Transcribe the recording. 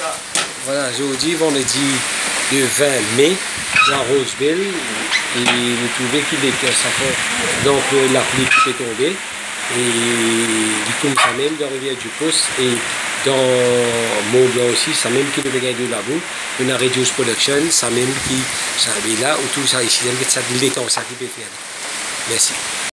Voilà, aujourd'hui, vendredi le 20 mai, dans Roseville, et vous trouvez qu'il est ça fait, donc la pluie qui est tombée, et comme ça même dans la rivière du Pouce, et dans Mont-Blanc aussi, ça même qui devait gagner de la boue, on a Reduce Production, ça même qui, ça avait là, ou tout ça ici, ça ça qui peut faire. Merci.